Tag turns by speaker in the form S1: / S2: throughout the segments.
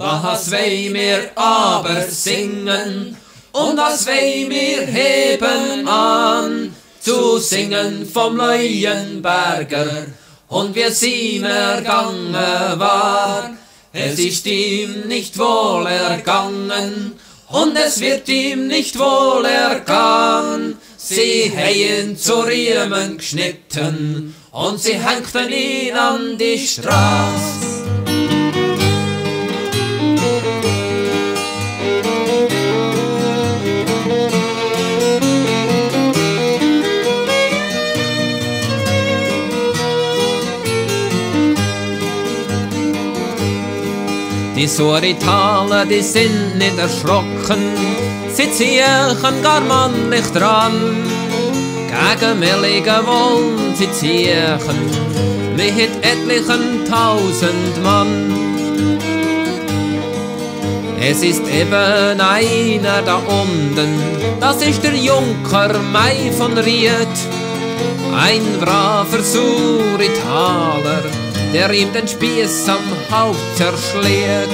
S1: das wollen wir aber singen, und das wollen wir heben an, zu singen vom Leuenberger, und wie es ihm ergangen war. Es ist ihm nicht wohl ergangen, und es wird ihm nicht wohl ergangen. Sie haben zu Riemen geschnitten, und sie hängten ihn an die Straße. Die Suritaler, die sind nicht erschrocken, sie ziehen gar mannlich dran. Gegen Milligen wollen sie ziehen, mit etlichen 1000 Mann. Es ist eben einer da unten, das ist der Junker Mai von Ried, ein braver Suritaler, der ihm den Spieß am Haupt zerschlägt.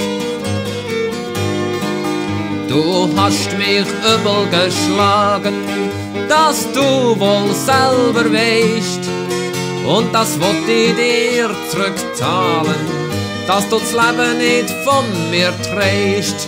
S1: Du hast mich übel geschlagen, dass du wohl selber weißt, und das wollt ich dir zurückzahlen, dass du das Leben nicht von mir trägst.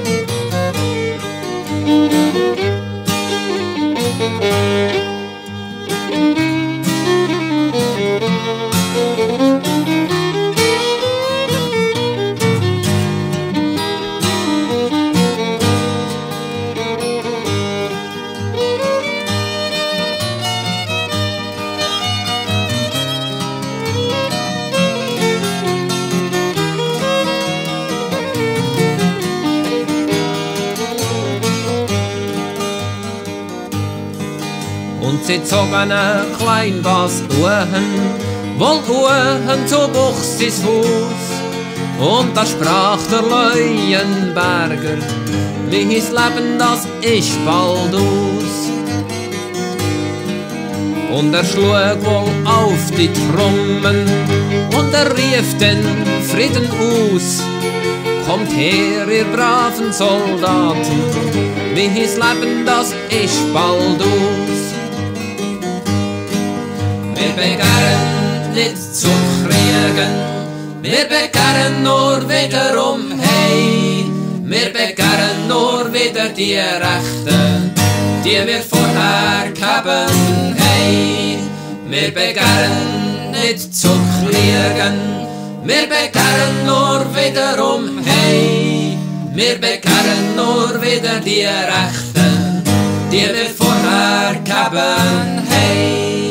S1: Und sie zogen ein klein was wohl zu Buchs ins Haus. Und da sprach der Leuenberger, wie his Leben, das ist bald aus. Und schlug wohl auf die Trommen, und rief den Frieden aus. Kommt her, ihr braven Soldaten, wie his Leben, das ist bald aus. Wir begehren nicht zu kriegen, wir begehren nur wiederum hey. Wir begehren nur wieder die Rechte, die wir vorher haben hey. Wir begehren nicht zu kriegen, wir begehren nur wiederum hey. Wir begehren nur wieder die Rechte, die wir vorher haben hey.